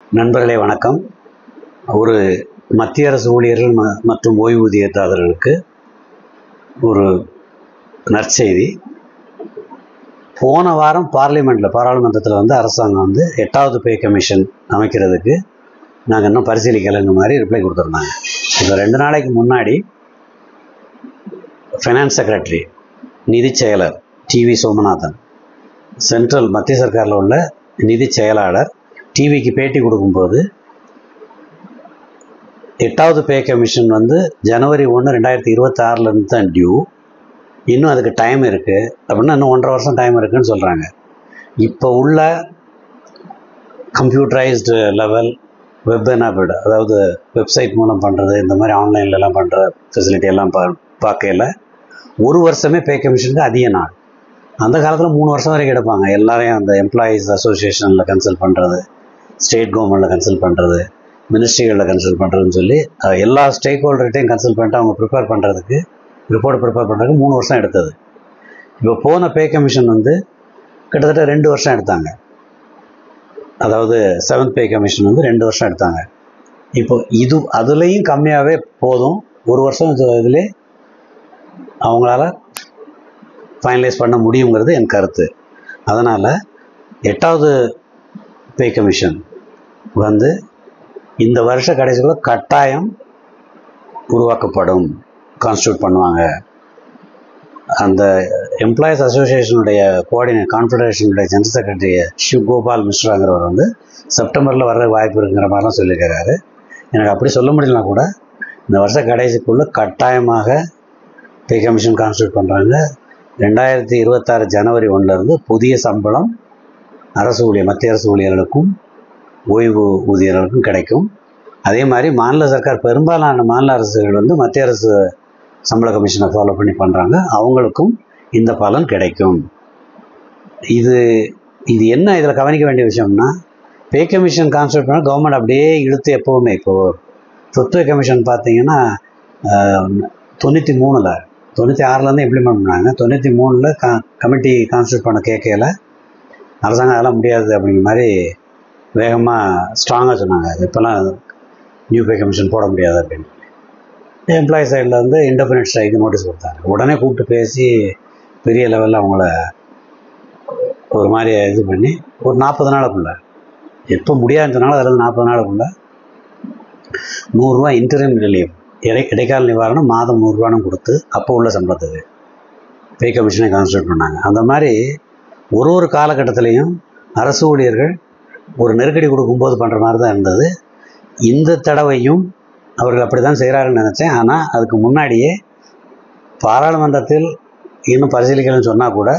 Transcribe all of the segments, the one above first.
நண்பர்களே வணக்கம். ஒரு மத்திய அரசு ஊழியர்கள் மற்றும் ஓய்வூதியதாரர்களுக்கு ஒரு நற்செய்தி. போன வாரம் பாராளுமன்றத்தில் அரசாங்கம் 8வது பே கமிஷன் அமைக்கிறதுக்கு நாங்கள் இன்னும் பரிசீலிக்கலைங்க மாதிரி ரிப்ளை கொடுத்துருந்தாங்க. இப்போ 2 நாளைக்கு முன்னாடி ஃபைனான்ஸ் செக்ரட்டரி, நிதி செயலர் டிவி சோமநாதன், சென்ட்ரல் மத்திய சர்க்காரில் உள்ள நிதி செயலாளர் டிவிக்கு பேட்டி கொடுக்கும்போது 8வது பே கமிஷன் ஜனவரி 1, 2026 தான் டியூ, இன்னும் அதுக்கு டைம் இருக்குது அப்படின்னா இன்னும் 1.5 வருஷம் டைம் இருக்குதுன்னு சொல்கிறாங்க. இப்போ உள்ள கம்ப்யூட்டரைஸ்டு லெவல் வெப் எனேபிள்டு, அதாவது வெப்சைட் மூலம் பண்ணுறது, இந்த மாதிரி ஆன்லைன்லலாம் பண்ணுற ஃபெசிலிட்டி எல்லாம் பார்க்கல 1 வருஷமே பே கமிஷனுக்கு அதிக நாள். அந்த காலத்தில் 3 வருஷம் வரைக்கும் எடுப்பாங்க. எல்லாரையும் அந்த எம்ப்ளாயீஸ் அசோசியேஷனில் கன்சல்ட் பண்ணுறது, ஸ்டேட் கவர்மெண்ட்டில் கன்சல்ட் பண்ணுறது, மினிஸ்ட்ரிகளில் கன்சல்ட் பண்ணுறதுன்னு சொல்லி எல்லா ஸ்டேக் ஹோல்டர்கிட்டையும் கன்சல்ட் பண்ணிட்டு அவங்க ரிப்போர்ட் ப்ரிப்பேர் பண்ணுறதுக்கு 3 வருஷம் எடுத்தது. இப்போ போன பே கமிஷன் கிட்டத்தட்ட 2 வருஷம் எடுத்தாங்க. அதாவது 7th பே கமிஷன் 2 வருஷம் எடுத்தாங்க. இப்போ அதுலேயும் கம்மியாகவே போதும், 1 வருஷம் இதிலே அவங்களால ஃபைனலைஸ் பண்ண முடியுங்கிறது என் கருத்து. அதனால் 8வது பே கமிஷன் இந்த வருஷ கடைசிக்குள்ள கட்டாயம் உருவாக்கப்படும், கான்ஸ்டியூட் பண்ணுவாங்க. அந்த எம்ப்ளாயீஸ் அசோசியேஷனுடைய கான்ஃபெடரேஷனுடைய ஜெனரல் செக்ரட்டரி சிவ்கோபால் மிஸ்ராங்கிறவர் செப்டம்பரில் வர்ற வாய்ப்பு இருக்குங்கிற மாதிரிலாம் சொல்லியிருக்கிறாரு. எனக்கு அப்படி சொல்ல முடியலனா கூட இந்த வருஷ கடைசிக்குள்ளே கட்டாயமாக பே கமிஷன் கான்ஸ்டியூட் பண்ணுறாங்க. 2026 ஜனவரி 1 புதிய சம்பளம் மத்திய அரசு ஊழியர்களுக்கும் ஓய்வு ஊதியர்களுக்கும் கிடைக்கும். அதே மாதிரி மாநில சர்க்கார், பெரும்பாலான மாநில அரசுகள் மத்திய அரசு சம்பள கமிஷனை ஃபாலோ பண்ணி பண்ணுறாங்க, அவங்களுக்கும் இந்த பலன் கிடைக்கும். இது என்ன இதில் கவனிக்க வேண்டிய விஷயம்னா, பே கமிஷன் கான்ஸ்டியூட் பண்ணால் கவர்மெண்ட் அப்படியே இழுத்து எப்போவுமே, இப்போது 5th பே கமிஷன் பார்த்தீங்கன்னா 96 இம்ப்ளிமெண்ட் பண்ணாங்க. 93 கமிட்டி கான்ஸ்டியூட் பண்ண கேட்கல அரசாங்கம் அதெல்லாம் முடியாது அப்படிங்கிற மாதிரி வேகமாக ஸ்ட்ராங்காக சொன்னாங்க. இப்போல்லாம் நியூ பே கமிஷன் போட முடியாது அப்படின்னு. எம்ப்ளாயி சைடில் இன்டெஃபினிட் ஸ்ட்ரைக்கு நோட்டீஸ் கொடுத்தாங்க. உடனே கூப்பிட்டு பேசி பெரிய லெவலில் அவங்கள ஒரு மாதிரி இது பண்ணி ஒரு 40 நாளுக்குள்ள, எப்போ முடியாதுன்னு சொன்னாலும் அதில் 40 நாளுக்குள்ள ₹100 இன்டரிம் ரிலீஃப், இடைக்கால நிவாரணம் மாதம் ₹100 கொடுத்து அப்போ உள்ள சம்பளத்துக்கு பே கமிஷனை கான்ஸ்டியூட் பண்ணாங்க. அந்த மாதிரி ஒரு காலகட்டத்திலையும் அரசு ஊழியர்கள் ஒரு நெருக்கடி கொடுக்கும்போது பண்ணுற மாதிரி தான் இருந்தது. இந்த தடவையும் அவர்கள் அப்படி தான் செய்கிறாருன்னு நினச்சேன். ஆனால் அதுக்கு முன்னாடியே பாராளுமன்றத்தில் இன்னும் பரிசீலிக்கலன்னு சொன்னால் கூட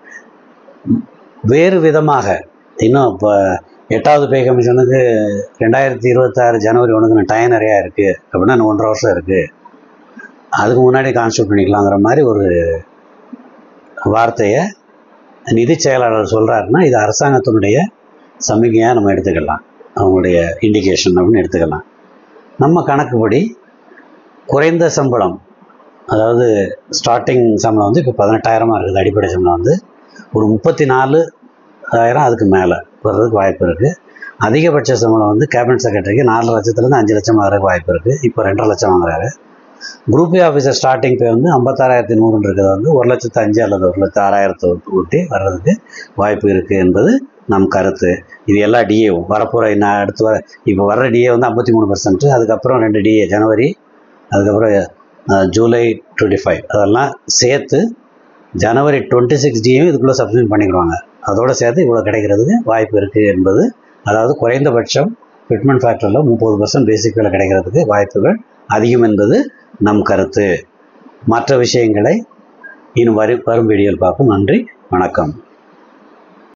வேறு விதமாக இன்னும் இப்போ 8வது பே கமிஷனுக்கு 2026 ஜனவரி 1 டைம் நிறையா இருக்குது அப்படின்னா இன்னும் 1.5 வருஷம் இருக்குது, அதுக்கு முன்னாடி கான்ஸ்டியூட் பண்ணிக்கலாங்கிற மாதிரி ஒரு வார்த்தையை நிதி செயலாளர் சொல்கிறாருன்னா இது அரசாங்கத்தினுடைய சமிகையாக நம்ம எடுத்துக்கலாம், அவங்களுடைய இண்டிகேஷன் அப்படின்னு எடுத்துக்கலாம். நம்ம கணக்குப்படி குறைந்த சம்பளம், அதாவது ஸ்டார்டிங் சம்பளம் இப்போ 18,000 இருக்குது. அடிப்படை சம்பளம் ஒரு 34,000 அதுக்கு மேலே வர்றதுக்கு வாய்ப்பு இருக்குது. அதிகபட்ச சம்பளம் கேபினட் செக்ரட்டரிக்கு 4 லட்சத்துலேருந்து 5 லட்சம் வர்றதுக்கு வாய்ப்பு இருக்குது. இப்போ 2.5 லட்சம் வாங்குறாரு. Group A officer starting pay 56,100 இருக்கிறது 1,05,000 அல்லது 1,06,000 ஊட்டி வர்றதுக்கு வாய்ப்பு இருக்குது என்பது நம் கருத்து. இது எல்லா டிஏவும் வரப்போகிற இப்போ வர்ற டிஏ 53%, அதுக்கப்புறம் 2 டிஏ ஜனவரி, அதுக்கப்புறம் ஜூலை 25, அதெல்லாம் சேர்த்து ஜனவரி 26 டிஏவும் இதுக்குள்ளே சப்ஸ்டியூட் பண்ணிக்கிடுவாங்க. அதோடு சேர்த்து இவ்வளோ கிடைக்கிறதுக்கு வாய்ப்பு இருக்குது என்பது, அதாவது குறைந்தபட்சம் ஃபிட்மெண்ட் ஃபேக்டரில் 30% பேசிக் வேலை கிடைக்கிறதுக்கு வாய்ப்புகள் அதிகம் என்பது நம் கருத்து. மற்ற விஷயங்களை இன்னும் வரும் வீடியோவில் பார்ப்போம். நன்றி, வணக்கம்.